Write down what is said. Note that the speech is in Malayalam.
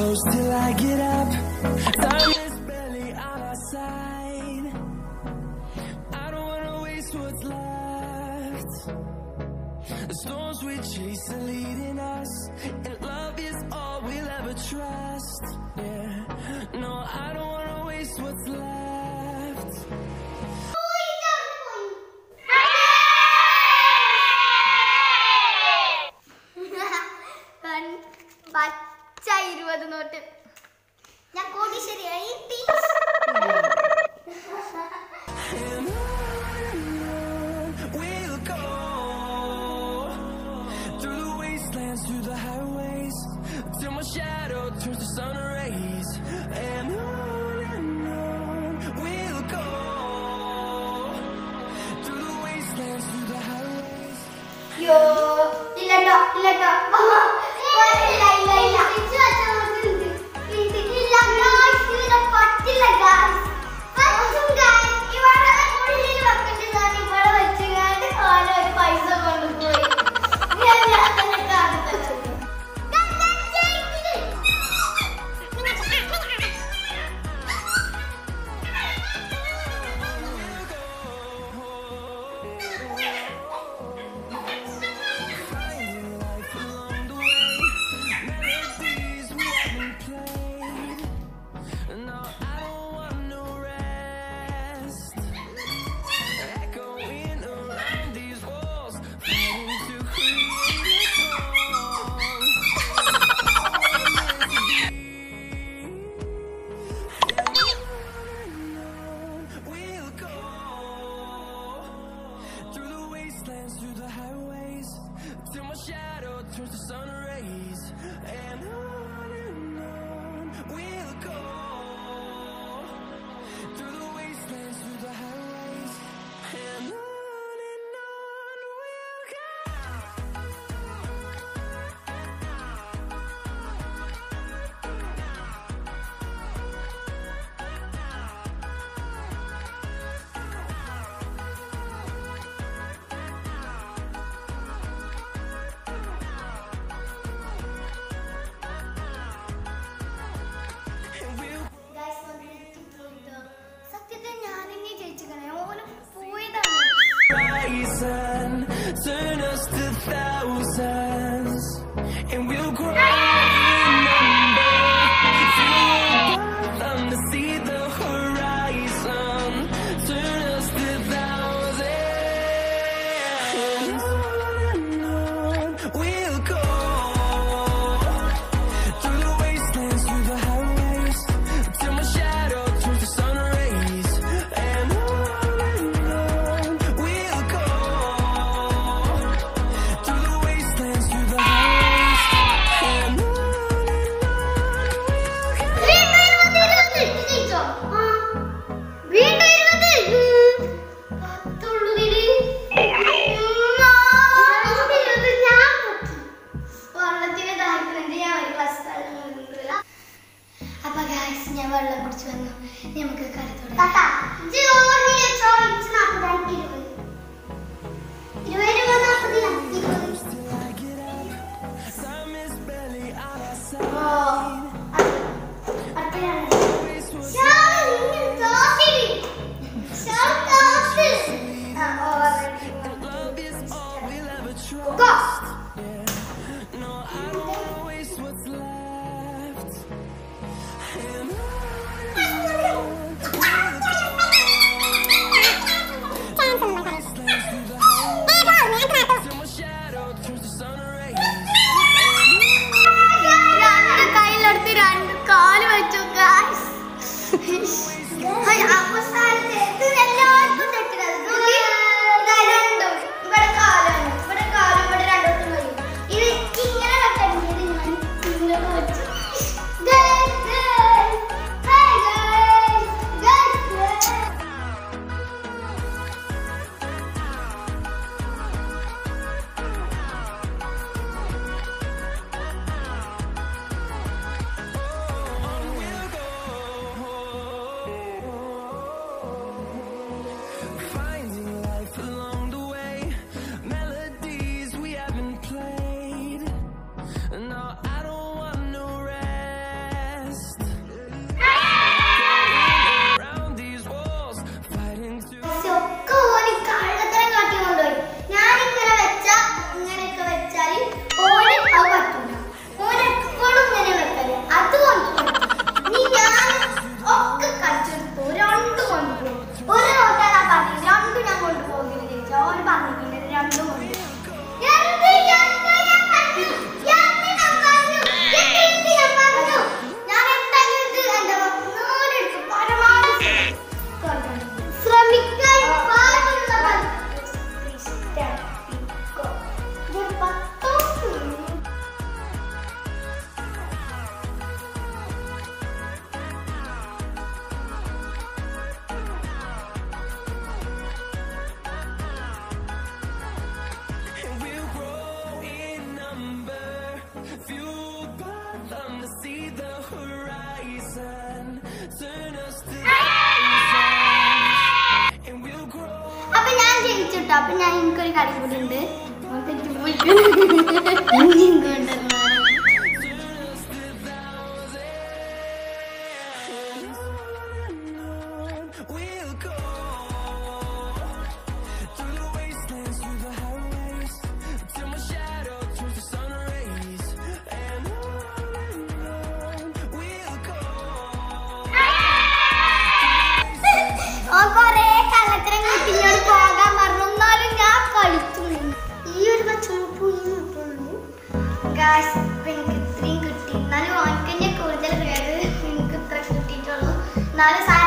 close till I get up. Time is barely on our side. I don't wanna waste what's left. The storms we chase are leading us, and love is all we'll ever trust. Yeah, no, I don't wanna waste what's left. പച്ച 20 നോട്ട്. ഞാൻ കോടീശ്വരിയായി. We'll go through the wastelands, through the highways, till my shadow turns to sun rays. And on we'll go through the wastelands, through the highways. Yo, ഇല്ലട്ടോ. Through the highways, till my shadow turns to sun rays. And on we'll go through the wastelands, through the highways. And on we'll go. Turn us to thousands, and we'll grow in number. Feel to see the horizon. Turn us to thousands, and on we'll go through the wastelands, through the highways, till my shadow turns to sun rays. And on we'll go. ഞാൻ വെള്ളം കുടിച്ചു വന്നു. നമുക്ക് കളി തുടങ്ങാം. turn us to thousands, and we'll grow. അപ്പൊ ഞാൻ ജയിച്ചിട്ടോ. അപ്പൊ ഞാൻ എനിക്കൊരു കളി കൂടി ഉണ്ട്. We'll go through the wastelands, through the highways, till my shadow turns to sun rays, and on we'll go. കൊറേ കള്ളത്തരം കുട്ടിയോട് പോകാൻ പറഞ്ഞു. എന്നാലും ഞാൻ കളിച്ചു. ഈ ഒരു കച്ചവടം എനിക്ക് ഇത്രയും കിട്ടി. എന്നാലും ഓൻക്ക് കൂടുതൽ പേര് എനിക്ക് ഇത്ര കിട്ടിയിട്ടുള്ളൂ. എന്നാലും